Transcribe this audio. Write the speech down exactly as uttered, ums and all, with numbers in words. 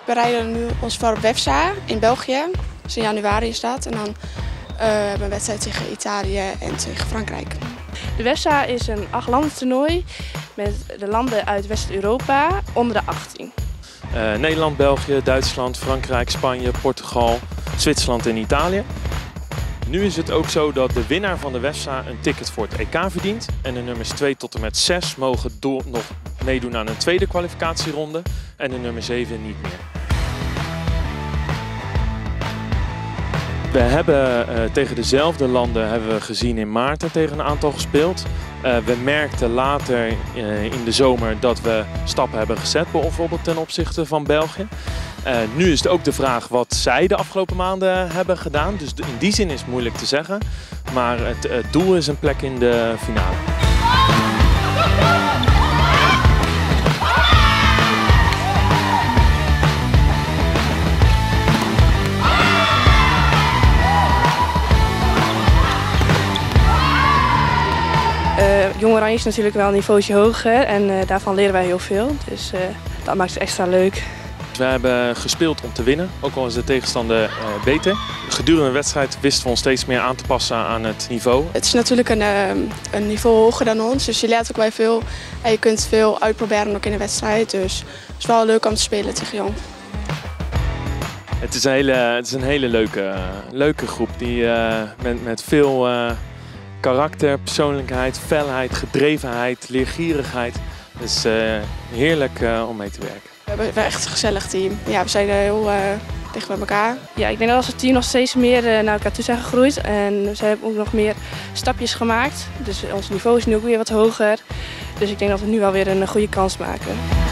bereiden nu ons voor op WEFSA in België. Dat is in januari is dat. En dan uh, hebben we een wedstrijd tegen Italië en tegen Frankrijk. De WEFSA is een achtlandentoernooi met de landen uit West-Europa onder de achttien. Uh, Nederland, België, Duitsland, Frankrijk, Spanje, Portugal, Zwitserland en Italië. Nu is het ook zo dat de winnaar van de WEFSA een ticket voor het E K verdient. En de nummers twee tot en met zes mogen door, nog meedoen aan een tweede kwalificatieronde. En de nummer zeven niet meer. We hebben uh, tegen dezelfde landen hebben we gezien in Maarten tegen een aantal gespeeld. Uh, we merkten later uh, in de zomer dat we stappen hebben gezet, bijvoorbeeld ten opzichte van België. Uh, nu is het ook de vraag wat zij de afgelopen maanden hebben gedaan. Dus in die zin is het moeilijk te zeggen. Maar het, het doel is een plek in de finale. Uh, Jong Oranje is natuurlijk wel een niveautje hoger en uh, daarvan leren wij heel veel. Dus uh, dat maakt het extra leuk. We hebben gespeeld om te winnen, ook al is de tegenstander uh, beter. Gedurende de wedstrijd wisten we ons steeds meer aan te passen aan het niveau. Het is natuurlijk een, uh, een niveau hoger dan ons, dus je leert ook bij veel. En je kunt veel uitproberen ook in de wedstrijd, dus het is wel leuk om te spelen tegen Jong. Het is een hele, het is een hele leuke, leuke groep die uh, met, met veel uh, karakter, persoonlijkheid, felheid, gedrevenheid, leergierigheid. Het is uh, heerlijk uh, om mee te werken. We hebben echt een gezellig team. Ja, we zijn heel uh, dicht bij elkaar. Ja, ik denk dat als team nog steeds meer uh, naar elkaar toe zijn gegroeid. En ze hebben ook nog meer stapjes gemaakt. Dus ons niveau is nu ook weer wat hoger. Dus ik denk dat we nu wel weer een goede kans maken.